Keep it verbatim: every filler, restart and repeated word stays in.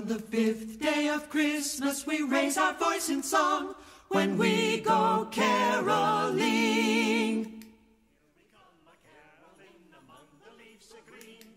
the fifth day of Christmas we raise our voice in song when we go caroling. Here we come a caroling among the leaves of green.